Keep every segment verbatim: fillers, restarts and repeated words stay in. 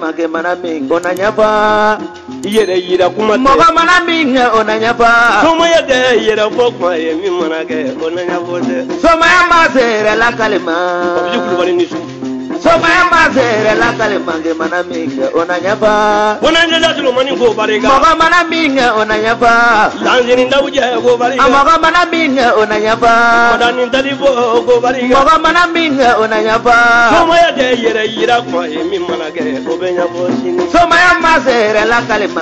make mana min onanyapa yere yira kuma moga mana min onanyapa soma ya de yere fokma ye mi mana ke onanyapa de soma ya mazere la kalima obi kulu bari nisu soma ya mazere la kalima ge mana min onanyapa onanya da tulo mani go bariga moga mana min onanyapa lanjini ndawuje go bariga moga mana min onanyapa madani ndalibo go bariga moga mana min onanyapa soma ya de yere yira kuma ye mi mana ke obenya bosini soma ya mazere la kalima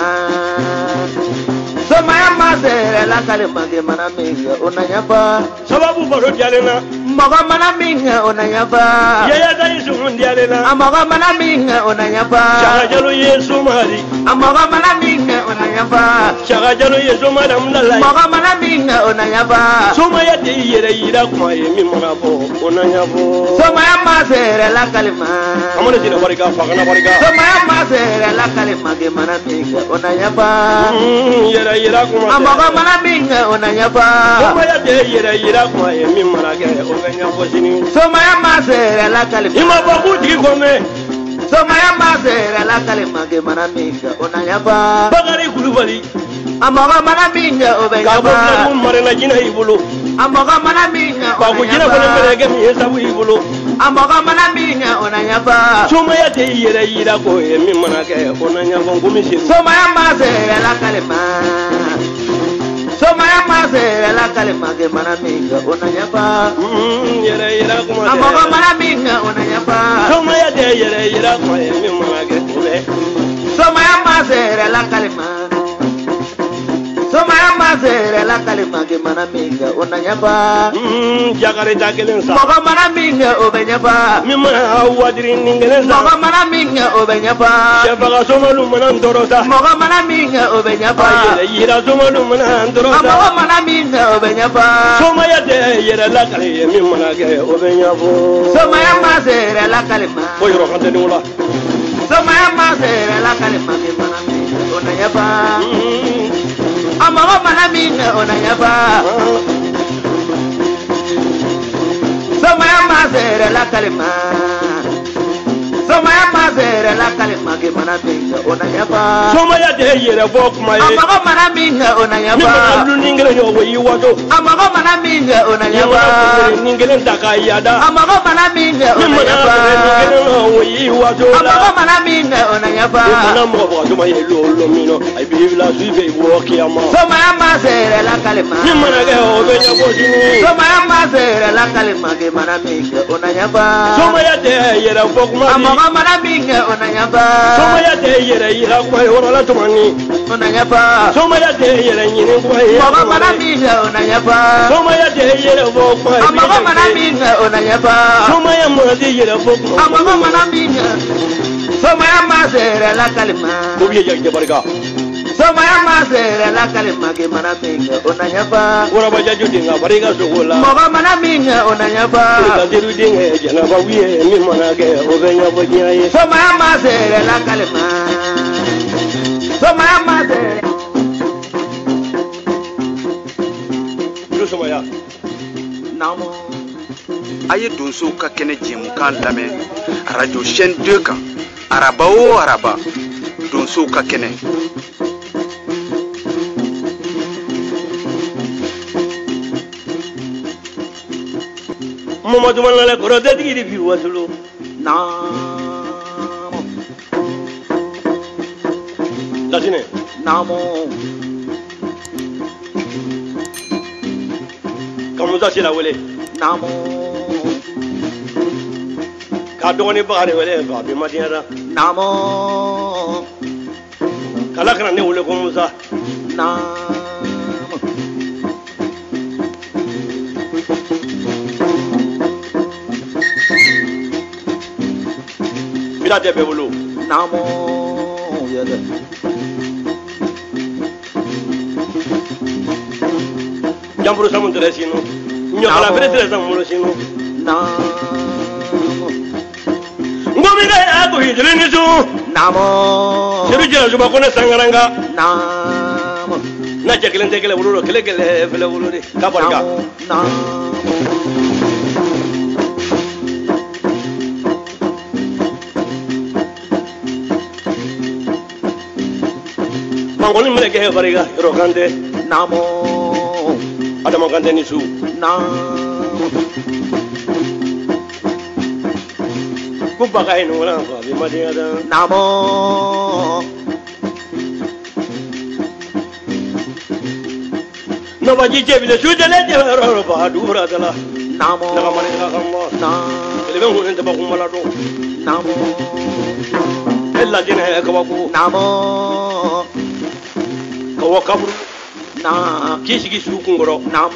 soma ya mazere la kalima ge mana min onanyapa sababu baro jalena moga mana min onanyapa yaya da isu mundialena amoga mana min onanyapa chaga jalo yesu mari amoga mana min onanyapa chaga jalo yesu madam lalai moga mana min onanyapa soma ya de yere yira kuma ye mi mana bo onanyabo soma ya mazere la kalima amana sina bariga fagana bariga soma ya mazere la kalima ge mana min onanyapa yere yira kuma amoga mana min onanyapa soma ya de yere yira kuma ye mi mana ke obenya bosini soma ya mazere la kalima ima babu digi kome soma ya mazere la kalima ge mana min onanyapa bagari kulubali amoga mana min ka obanyapa bo mun mare na jina ibulu amoga mana min ba ku jina ko mere ke mi sabu ibulu amoga mana min onanyapa soma ya de yere yira ko ye mi mana ke onanyabo ngumi sin soma ya mazere la kalima soma ya mazere la kalima ge mana min onanyapa yere yira kuma amoga mana min onanyapa soma ya de yere yira ko ye mi mana ke ole soma ya mazere la kalima soma ya mazere la kalima ge mana min onanyapa jagare ta kelen sa moga mana min obanyapa mi ma wadiri ningelen sa moga mana min obanyapa shefaga soma lu mana ndorota moga mana min obanyapa yere yira soma lu mana ndorota amoga mana min obanyapa soma ya de yere la kale ye mi mana ke obenya bo soma ya mazere la kalima bo yoro kan de wala soma ya mazere la kalima ge mana min onanyapa amoga mana min onanyapa soma ya mazere la kalima soma ya mazere la kalima ge mana min onanyapa soma ya de yere bo kuma ye amoga mana min mi onanyapa ma lu ningelen yo wo yi wato amoga mana min mi onanyapa ma ningelen ta ka yada amoga mana min mi ma onanyapa ningelen wo yi wato amoga la mana min onanyapa mana mo bo to ma ye lo lo mi no ai bi la su be wo kiyama soma ya mazere la kalima mi mana ke obenya bo sini soma ya mazere la kalima ge mana min onanyapa soma ya de yere bo kuma ni amoga mana min onanyapa soma ya de yere yira kuma ye wala to mani onanyapa soma ya de yere nyini kuma ye amoga mana min onanyapa soma ya de yere bo kuma ye amoga mana min onanyapa soma ya mo de yere bo kuma amoga mana min soma ya mazere la kalima ko biye ya barka soma ya mazere la kalima ge mana min onanyapa wora ba jaju dinga barika so gola moga mana min onanyapa ka diru dinga jana ba wiye mi mana ke obenya bo nyaye soma ya mazere la kalima soma ya mazere lu soma ya namo aye donso ka kene jemu kan lamɛ radio chaîne deux kan araba o araba donso ka kene Mamadou Manale ko de digi bi wasulo namo latine namo kamuza sila wele namo ka dogoni bagare wele ba be madiara namo kala kana ne wele ko musa namo bila de be wolo namo yele jamburu samun tere sino nyo kala bere tere samun sino namo ngomi ga ya ko hidre ni su namo seru jira juba ko ne sangaranga namo na jekelen tekele wolo kele kele fele wolo de ka barka namo mangoni mele ke bariga rokande namo adama kande ni su namo ku baga ino wala ko bi madiya da namo no baji je bi le su de le de ro ba du ra da la namo na mane ka kamba na le ben hun ta ba ku mala do namo ella dina ka ba ku namo ka wa kaburu na kisi ki su kungoro namo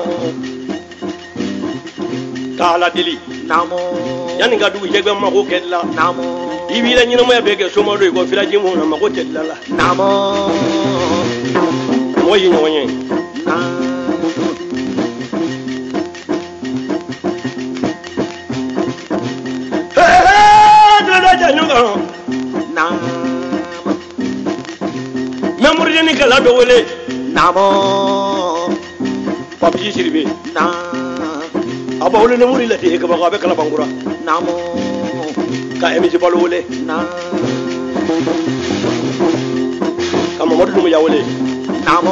kala dili namo yani ga du je be ma ko kella namo ibi la nyina mo ya be ke so ma do ko fila jimu na ma ko tella la namo mo yi no yin na namo memori ni kala do wele namo papi siribe na aba wole ne muri la te ka ba be kala bangura namo ka emi ci balu wole na ka mamadou dum ya wole namo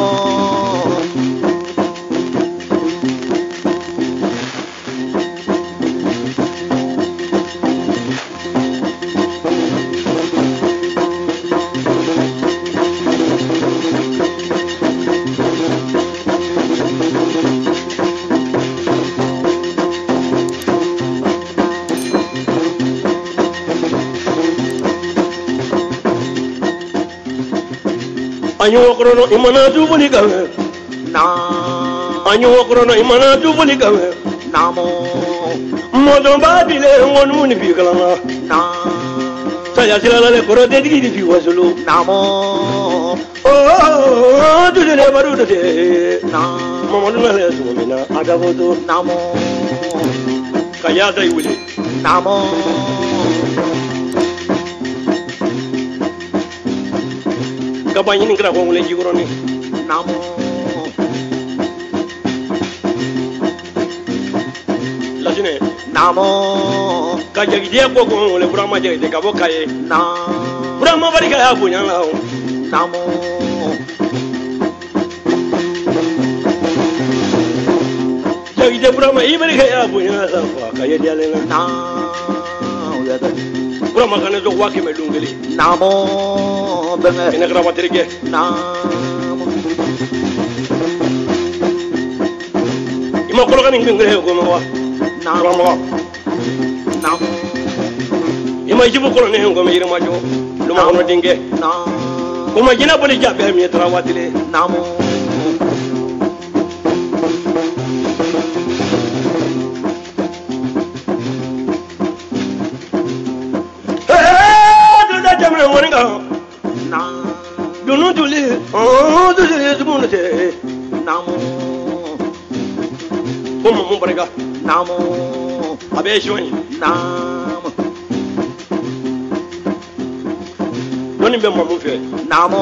anyu okrono imana dubuli gawe na anyu okrono imana dubuli gawe namo modo badile won muni bi kala na saya silala le koro de digi di wasulu namo oh du de baru de na mamadou na le sumina ada foto namo kaya dai wuli namo kabanyi ni kra ko wule jigoro ni namo lasine namo ka jagi de ko ko wule burama jagi de ka bo kaye na burama bari ka ya bunya la namo jagi de burama i bari ka ya bunya sa ko kaye de ale na ya da burama kana zo wa ke me lungeli namo benga ina kra watrike namo ima ko kan ngi ngere ko ma wa namo burama namo ima jibu ko ne ngo me yira ma jo lu ma hono dinge na ko ma jina boli jabe mi tra watile namo jamna moringa na dunu duli oh duli zumunte namo ko mo mo barega namo abe shoni namo doni be mo mo fe namo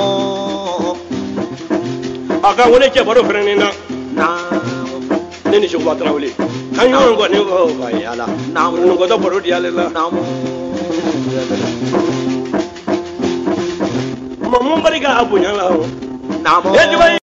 aka wole ke baro frene na namo ne ni shugaba trawle kan yo ngo ne ko ba yala namo ngo do baro diale la namo mo mo barega abunya la namo e